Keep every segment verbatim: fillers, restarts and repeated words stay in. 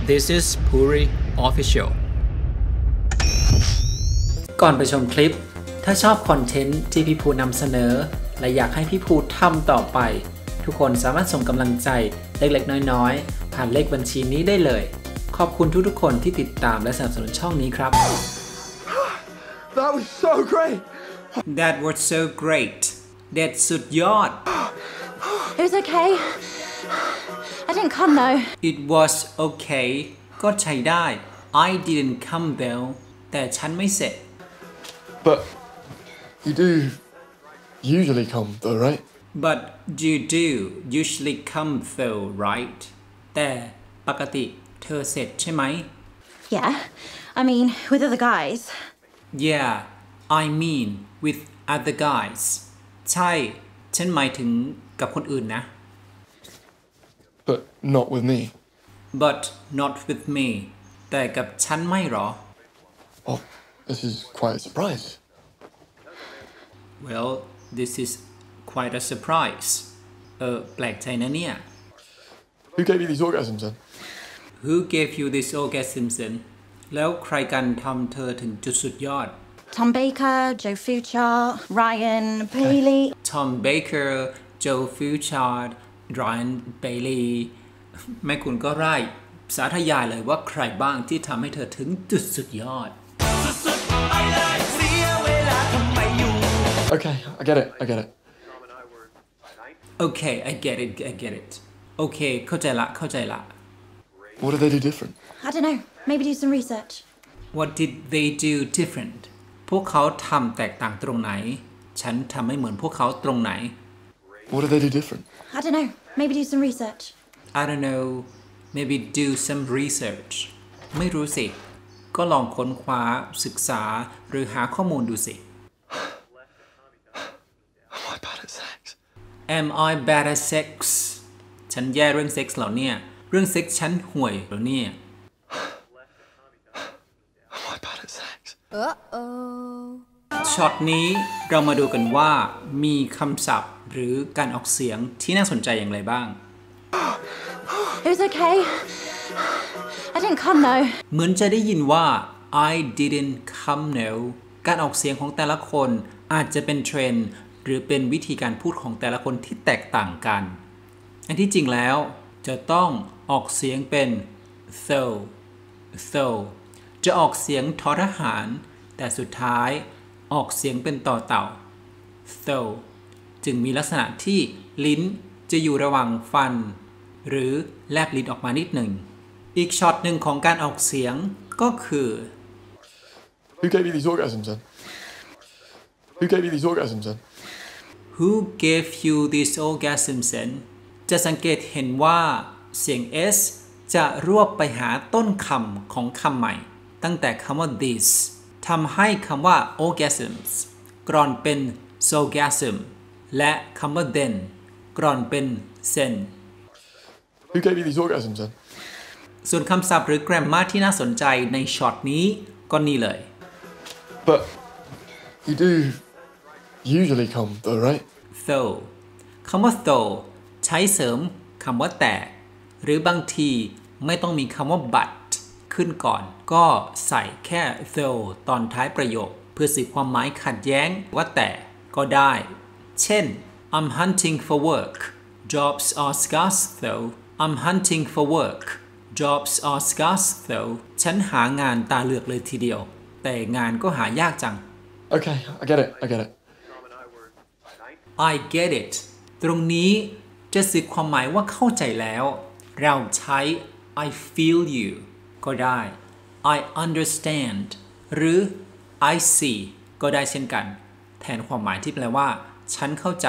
This is Puri Official ก่อนไปชมคลิปถ้าชอบคอนเทนต์ที่พี่ภูนำเสนอและอยากให้พี่ภูทำต่อไปทุกคนสามารถส่งกำลังใจเล็กๆน้อยๆผ่านเลขบัญชีนี้ได้เลยขอบคุณทุกๆคนที่ติดตามและสนับสนุนช่องนี้ครับ That was so great That was so great That สุดยอด It was okay I didn't come though It was okay ก็ใช้ได้ I didn't come though แต่ฉันไม่เสร็จ But you do usually come though, right? But you do usually come though, right? แต่ปกติเธอเสร็จใช่ไหม Yeah I mean with other guys Yeah I mean with other guys ใช่ฉันหมายถึงกับคนอื่นนะ But not with me. But not with me แต่กับฉันไม่หรอ Oh, this is quite a surprise. Well this is quite a surprise เออแปลกใจนะเนี่ย Who gave you these orgasms then? Who gave you this orgasms then แล้วใครกันทำเธอถึงจุดสุดยอด Tom Baker Joe Fuchar Ryan Bailey Tom Baker Joe Fuchard Ryan Bailey แม่คุณก็ไล่สาธยายเลยว่าใครบ้างที่ทำให้เธอถึงจุดสุดยอด Okay, I get it, I get it. Okay I get it I get it โอเคเข้าใจละเข้าใจละ What did they do different? I don't know maybe do some research What did they do different พวกเขาทำแตกต่างตรงไหนฉันทำไม่เหมือนพวกเขาตรงไหน What did they do different? I don't know maybe do some research I don't know maybe do some research ไม่รู้สิก็ลองค้นคว้าศึกษาหรือหาข้อมูลดูสิ Am I bad at sex? Am I bad at sex ฉันแย่เรื่องเซ็กส์เหรอเนี่ยเรื่องเซ็กส์ฉันห่วยเหรอเนี่ย Am I bad at sex? Uh-oh ช็อตนี้เรามาดูกันว่ามีคำศัพท์หรือการออกเสียงที่น่าสนใจอย่างไรบ้าง It was okay I didn't come though เหมือนจะได้ยินว่า I didn't come no การออกเสียงของแต่ละคนอาจจะเป็นเทรนด์หรือเป็นวิธีการพูดของแต่ละคนที่แตกต่างกันอันที่จริงแล้วจะต้องออกเสียงเป็น though though จะออกเสียงทอทหารแต่สุดท้ายออกเสียงเป็นต่อเต่า though จึงมีลักษณะที่ลิ้นจะอยู่ระหว่างฟันหรือแลบลิ้นออกมานิดหนึ่งอีกช็อตหนึ่งของการออกเสียงก็คือ Who gave you these orgasms then? Who gave you these orgasms then? Who gave you these orgasms then จะสังเกตเห็นว่าเสียง s จะรวบไปหาต้นคำของคำใหม่ตั้งแต่คำว่า this ทำให้คำว่า orgasms กรอนเป็น sogasm และคำว่า then กรอนเป็น sen Who gave you these orgasms then? ส่วนคำศัพท์หรือ grammar ที่น่าสนใจในช็อตนี้ก็นี่เลย But you do usually come though, right? though คำว่า though ใช้เสริมคำว่าแต่หรือบางทีไม่ต้องมีคำว่า but ขึ้นก่อนก็ใส่แค่ though ตอนท้ายประโยคเพื่อสื่อความหมายขัดแย้งว่าแต่ก็ได้เช่น I'm hunting for work jobs are scarce though I'm hunting for work jobs are scarce though ฉันหางานตาเหลือกเลยทีเดียวแต่งานก็หายากจัง Okay, I get it, I get it. I get it ตรงนี้จะสื่อความหมายว่าเข้าใจแล้วเราใช้ I feel you ก็ได้ I understand หรือ I see ก็ได้เช่นกันแทนความหมายที่แปลว่าฉันเข้าใจ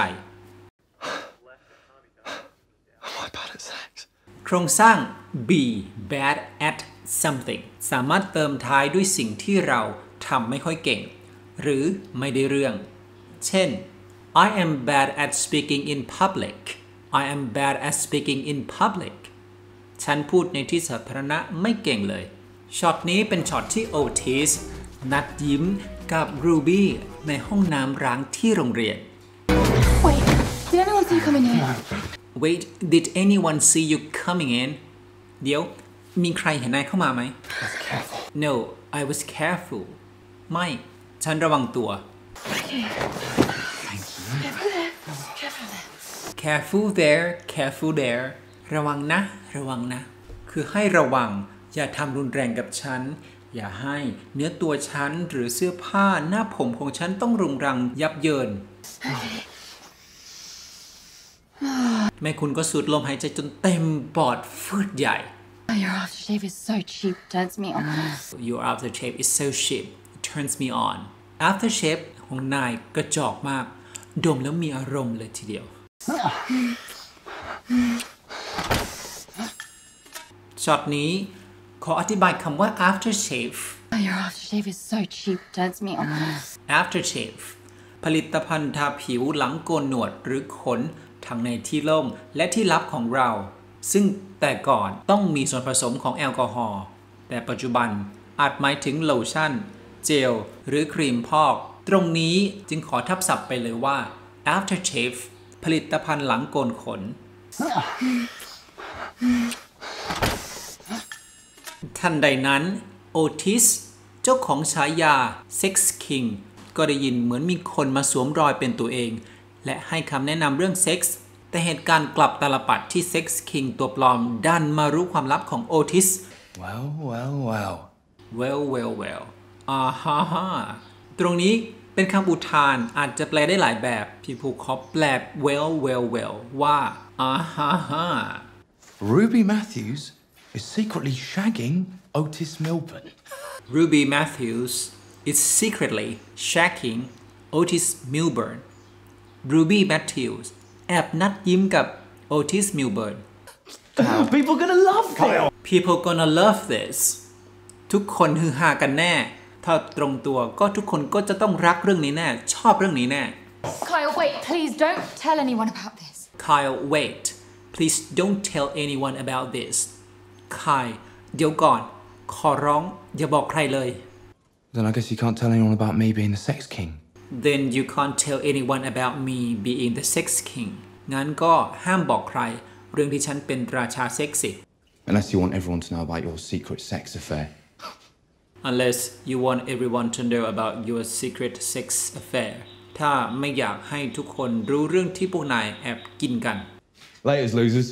Am I bad at sex? โครงสร้าง be bad at something สามารถเติมท้ายด้วยสิ่งที่เราทำไม่ค่อยเก่งหรือไม่ได้เรื่องเช่น I am bad at speaking in public I am bad at speaking in public ฉันพูดในที่สาธารณะไม่เก่งเลยช็อตนี้เป็นช็อตที่โอทิสนัดยิ้มกับรูบี้ในห้องน้ำร้างที่โรงเรียน Wait did anyone see you coming in Wait did anyone see you coming in เดี๋ยวมีใครเห็นนายเข้ามาไหม Be careful. No I was careful ไม่ฉันระวังตัว Careful there careful there ระวังนะระวังนะคือให้ระวังอย่าทำรุนแรงกับฉันอย่าให้เนื้อตัวฉันหรือเสื้อผ้าหน้าผมของฉันต้องรุงรังยับเยินแม่คุณก็สูดลมหายใจจนเต็มปอดฟืดใหญ่ Your aftershave is so cheap, turns me on. Your aftershave is so cheap it turns me on aftershave ของนายกระจอกมากดมแล้วมีอารมณ์เลยทีเดียวช็อตนี้ขออธิบายคำว่า aftershave Your aftershave is so cheap, turns me on. aftershave ผลิตภัณฑ์ทาผิวหลังโกนหนวดหรือขนทั้งในที่โล่งและที่ลับของเราซึ่งแต่ก่อนต้องมีส่วนผสมของแอลกอฮอล์แต่ปัจจุบันอาจหมายถึงโลชั่นเจลหรือครีมพอกตรงนี้จึงขอทับศัพท์ไปเลยว่า aftershave ผลิตภัณฑ์หลังโกนขนทันใดนั้นโอทิสเจ้าของฉายา Sex King ก็ได้ยินเหมือนมีคนมาสวมรอยเป็นตัวเองและให้คำแนะนำเรื่องเซ็กส์แต่เหตุการณ์กลับตาลปัดที่ Sex King ตัวปลอมดันมารู้ความลับของโอทิส Well well well well well well อ่าฮ่าฮ่าตรงนี้เป็นคำอุทานอาจจะแปลได้หลายแบบพี่ผู้ขอแปล well well well ว่าอ่าฮ่าฮ่า Ruby Matthews is secretly shagging Otis Milburn Ruby Matthews is secretly shagging Otis Milburn Ruby Matthews แอบนัดยิ้มกับ Otis Milburn People gonna love this People gonna love this ทุกคนฮือฮากันแน่ถ้าตรงตัวก็ทุกคนก็จะต้องรักเรื่องนี้แน่ชอบเรื่องนี้แน่ Kyle, wait, please don't tell anyone about this. Kyle wait please don't tell anyone about this Kyle เดี๋ยวก่อนขอร้องอย่าบอกใครเลย Then I guess you can't tell anyone about me being the sex king Then you can't tell anyone about me being the sex king งั้นก็ห้ามบอกใครเรื่องที่ฉันเป็นราชาเซ็กสิ Unless you want everyone to know about your secret sex affair Unless you want everyone to know about your secret sex affair ถ้าไม่อยากให้ทุกคนรู้เรื่องที่พวกนายแอบกินกัน Laters losers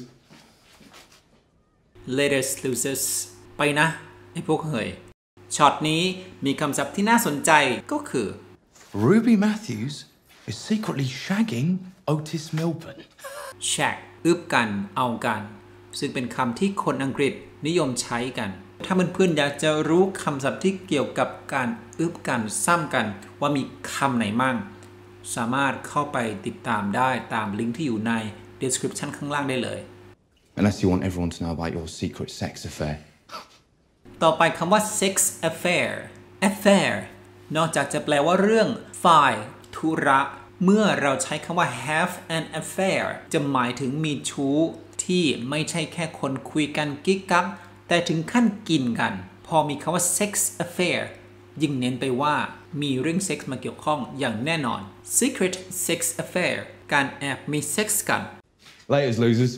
Laters losers ไปนะไอ้พวกเหยช็อตนี้มีคำศัพท์ที่น่าสนใจก็คือ Ruby Matthews is secretly shagging Otis Milburn shag อึบกันเอากันซึ่งเป็นคำที่คนอังกฤษนิยมใช้กันถ้าเพื่อนๆอยากจะรู้คำศัพท์ที่เกี่ยวกับการอึบกันซ้ำกันว่ามีคำไหนมั่งสามารถเข้าไปติดตามได้ตามลิงก์ที่อยู่ใน description ข้างล่างได้เลย Unless you want everyone to know about your secret sex affair ต่อไปคำว่า sex affair affair นอกจากจะแปลว่าเรื่องฝ่ายธุระเมื่อเราใช้คำว่า have an affair จะหมายถึงมีชู้ที่ไม่ใช่แค่คนคุยกันกิ๊กกักแต่ถึงขั้นกินกันพอมีคำว่า sex affair ยิ่งเน้นไปว่ามีเรื่องเซ็กส์มาเกี่ยวข้องอย่างแน่นอน secret sex affair การแอบมีเซ็กส์กัน Laters losers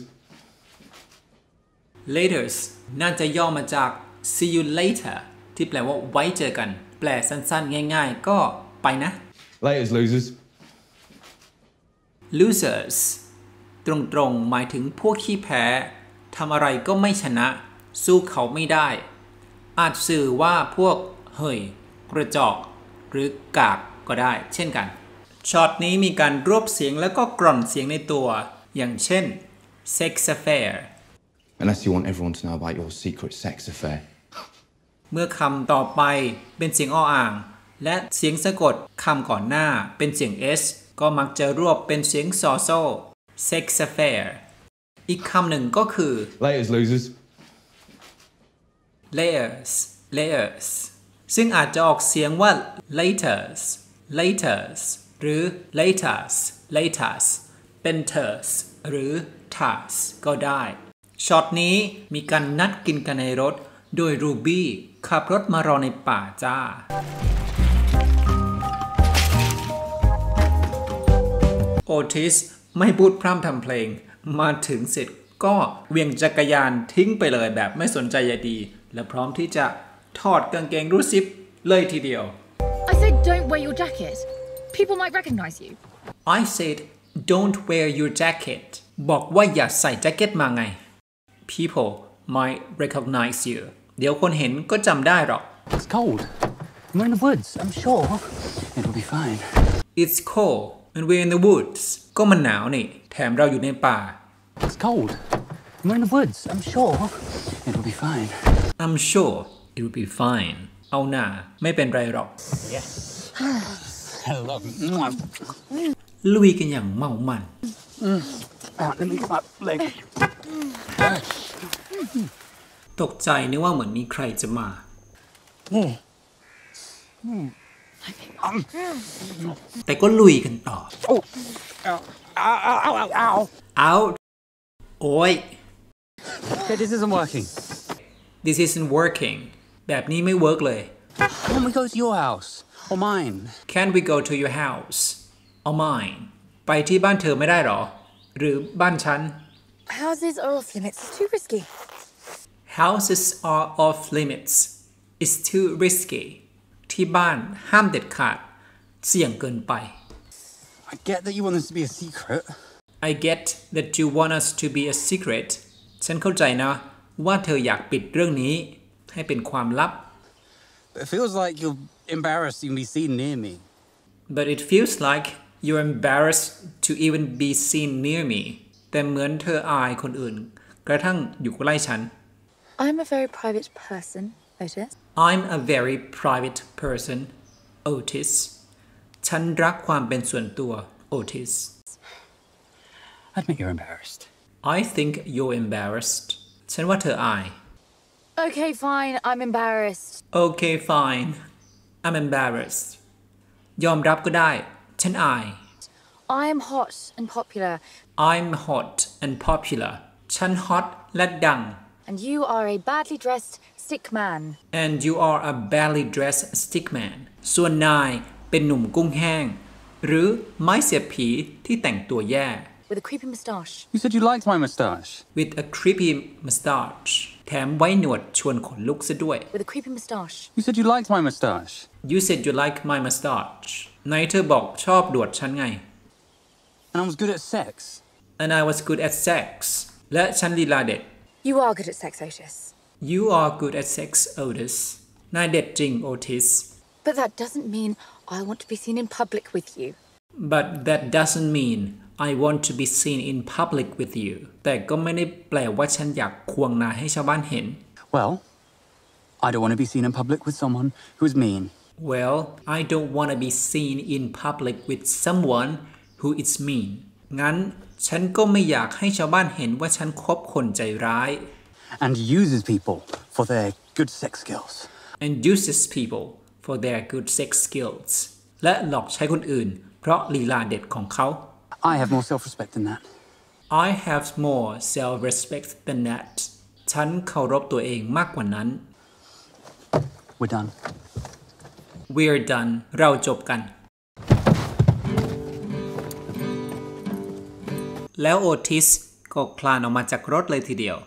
laters น่าจะย่อมาจาก see you later ที่แปลว่าไว้เจอกันแปลสั้นๆง่ายๆก็ไปนะ Laters losers losers ตรงๆหมายถึงพวกขี้แพ้ทำอะไรก็ไม่ชนะสู้เขาไม่ได้อาจสื่อว่าพวกเฮ้ยกระจอกหรือกากก็ได้เช่นกันช็อตนี้มีการรวบเสียงแล้วก็กร่อนเสียงในตัวอย่างเช่น sex affair Unless you want everyone to know about your secret sex affair เมื่อคำต่อไปเป็นเสียงอ้ออ่างและเสียงสะกดคำก่อนหน้าเป็นเสียง s ก็มักจะรวบเป็นเสียงซอโซ่ sex affair อีกคำหนึ่งก็คือ Laters losers layers layers ซึ่งอาจจะออกเสียงว่า laters laters หรือ laters laters เป็น ters หรือ tars ก็ได้ช็อตนี้มีการนัดกินกันในรถโดยรูบี้ขับรถมารอในป่าจ้าโอทิสไม่พูดพร่ำทำเพลงมาถึงเสร็จก็เวียงจักรยานทิ้งไปเลยแบบไม่สนใจใยดีและพร้อมที่จะถอดกางเกงรูดซิปเลยทีเดียว I said don't wear your jacket. People might recognize you. I said don't wear your jacket บอกว่าอย่าใส่แจ็คเก็ตมาไง People might recognize you เดี๋ยวคนเห็นก็จำได้หรอก It's cold. We're in the woods. I'm sure it'll be fine. It's cold and we're in the woods ก็มันหนาวนี่แถมเราอยู่ในป่า It's cold. We're in the woods. I'm sure it'll be fine. I'm sure it'll be fine เอาหน่าไม่เป็นไรหรอก Yes. Hello. ลุยกันอย่างเมามัน Out, let me come up. Leg. ตกใจนึกว่าเหมือนมีใครจะมา แต่ก็ลุยกันต่อ Oh. Ow. Ow. Ow. Ow. Ow. out โอ้ย Okay, this isn't working. this isn't working แบบนี้ไม่เวิร์กเลย Why don't we go to your house or mine? Can we go to your house or mine ไปที่บ้านเธอไม่ได้หรอ หรือบ้านฉัน Houses are off limits. It's too risky. Houses are off limits it's too risky ที่บ้านห้ามเด็ดขาดเสี่ยงเกินไป I get that you want this to be a secret. I get that you want us to be a secret ฉันเข้าใจนะว่าเธออยากปิดเรื่องนี้ให้เป็นความลับ But it feels like you're embarrassed to be seen near me. But it feels like you're embarrassed to even be seen near me แต่เหมือนเธออายคนอื่นกระทั่งอยู่ใกล้ฉัน I'm a very private person, Otis. I'm a very private person Otis ฉันรักความเป็นส่วนตัว Otis Admit you're embarrassed. I think you're embarrassed ฉันว่าเธออาย Okay, fine. I'm embarrassed. Okay fine I'm embarrassed ยอมรับก็ได้ฉันอาย I'm hot and popular, I'm hot and popular ฉันฮอตและดัง and you are a badly dressed stick man. and you are a badly dressed stickman ส่วนนายเป็นหนุ่มกุ้งแห้งหรือไม้เสียบผีที่แต่งตัวแย่ With a creepy moustache. You said you liked my moustache. with a creepy mustache แถมไว้หนวดชวนขนลุกซะด้วย With a creepy moustache. You said you liked my moustache. You said you like my mustache ไหนเธอบอกชอบดวดฉันไง And I was good at sex. and I was good at sex และฉันลีลาเด็ด You are good at sex, Otis. You are good at sex Otis นายเด็ดจริง Otis But that doesn't mean I want to be seen in public with you. but that doesn't mean I want to be seen in public with you แต่ก็ไม่ได้แปลว่าฉันอยากควงนายให้ชาวบ้านเห็น Well, I don't want to be seen in public with someone who's mean. Well I don't want to be seen in public with someone who is mean งั้นฉันก็ไม่อยากให้ชาวบ้านเห็นว่าฉันคบคนใจร้าย And uses people for their good sex skills. and uses people for their good sex skills และหลอกใช้คนอื่นเพราะลีลาเด็ดของเขา I have more self-respect than that. I have more self-respect than that ฉันเคารพตัวเองมากกว่านั้น We're done. We're done เราจบกัน แล้วโอทิสก็คลานออกมาจากรถเลยทีเดียว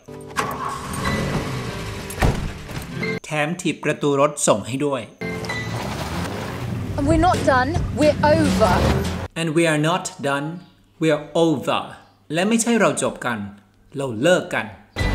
แถมถีบประตูรถส่งให้ด้วย And we're not done. We're over. and we are not done we are over และไม่ใช่เราจบกันเราเลิกกัน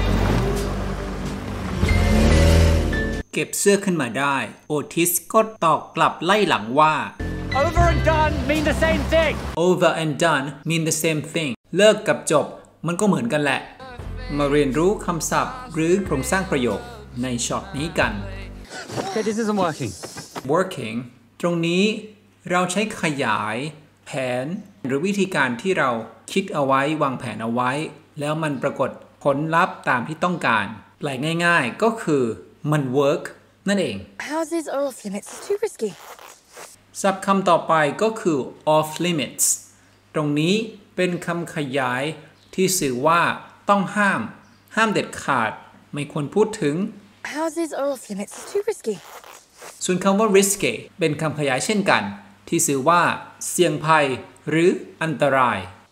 เก็บเสื้อขึ้นมาได้โอทิสก็ตอบกลับไล่หลังว่า Over and done mean the same thing. over and done mean the same thing เลิกกับจบมันก็เหมือนกันแหละ มาเรียนรู้คำศัพท์หรือโครงสร้างประโยคในช็อตนี้กัน Okay, this isn't working. working ตรงนี้เราใช้ขยายแผนหรือวิธีการที่เราคิดเอาไว้วางแผนเอาไว้ แล้วมันปรากฏผลลัพธ์ตามที่ต้องการแปลง่ายๆก็คือมัน work นั่นเอง Houses are off limits. It's too risky. ศัพท์คำต่อไปก็คือ off limits ตรงนี้เป็นคำขยายที่สื่อว่าต้องห้ามห้ามเด็ดขาดไม่ควรพูดถึง Houses are off limits. It's too risky. ส่วนคำว่า risky เป็นคำขยายเช่นกันที่สื่อว่าเสี่ยงภัยหรืออันตราย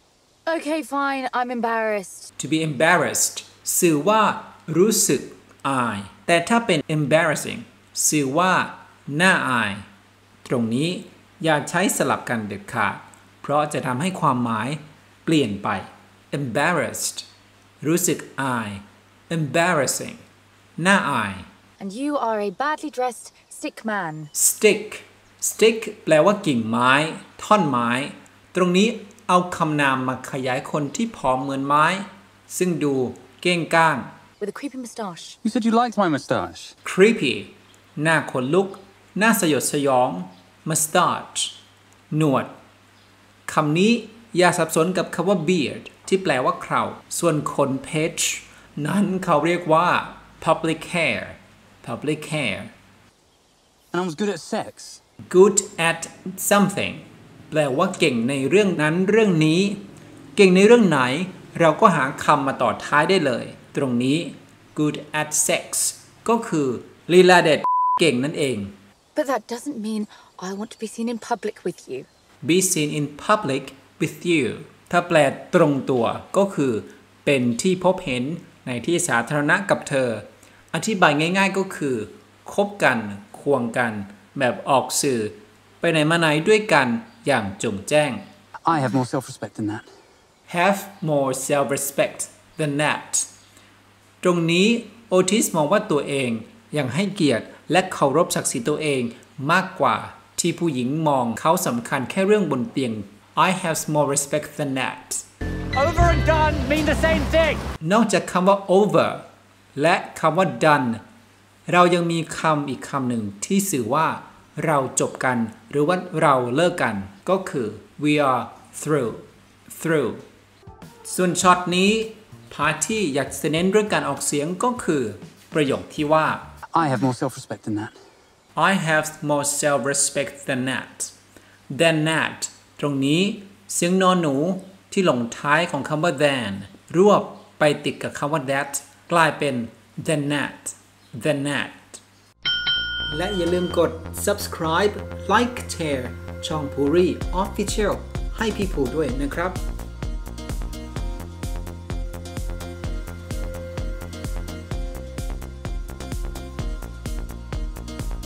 Okay, fine. I'm embarrassed. to be embarrassed สื่อว่ารู้สึกอายแต่ถ้าเป็น embarrassing สื่อว่าน่าอายตรงนี้อย่าใช้สลับกันเด็ดขาดเพราะจะทำให้ความหมายเปลี่ยนไป embarrassed รู้สึกอาย embarrassing น่าอาย And you are a badly dressed stick man. stick stick แปลว่ากิ่งไม้ ท่อนไม้ ตรงนี้เอาคำนามมาขยายคนที่ผอมเหมือนไม้ ซึ่งดูเก้งก้าง With a creepy moustache. You said you liked my moustache. creepy หน้าขนลุกหน้าสยดสยอง mustache หนวดคำนี้อย่าสับสนกับคำว่า beard ที่แปลว่าเคราส่วนขนเพชรนั้นเขาเรียกว่า public hair public hair And I was good at sex. good at something แปลว่าเก่งในเรื่องนั้นเรื่องนี้ เก่งในเรื่องไหนเราก็หาคำมาต่อท้ายได้เลย ตรงนี้ good at sex ก็คือลีลาเด็ดเก่งนั่นเอง But that doesn't mean I want to be seen in public with you. be seen in public with you ถ้าแปลตรงตัวก็คือเป็นที่พบเห็นในที่สาธารณะกับเธอ อธิบายง่ายๆก็คือคบกันควงกันแบบออกสื่อ ไปไหนมาไหนด้วยกันอย่างจงแจ้ง I have more self-respect than that. have more self-respect than that ตรงนี้โอทิสมองว่าตัวเองยังให้เกียรติและเคารพศักดิ์ศรีตัวเองมากกว่าที่ผู้หญิงมองเขาสำคัญแค่เรื่องบนเตียง I have more respect than that Over and done mean the same thing. นอกจากคำว่า over และคำว่า done เรายังมีคำอีกคำหนึ่งที่สื่อว่าเราจบกันหรือว่าเราเลิกกันก็คือ we are through through ส่วนช็อตนี้พาร์ทที่อยากจะเน้นเรื่องการออกเสียงก็คือประโยคที่ว่า I have more self-respect than that. I have more self-respect than that than that ตรงนี้เสียงนอนหนูที่ลงท้ายของคำว่า than รวบไปติดกับคำว่า that กลายเป็น than that than that และอย่าลืมกด subscribe like share ช่อง Puri Official ให้พี่ภูด้วยนะครับ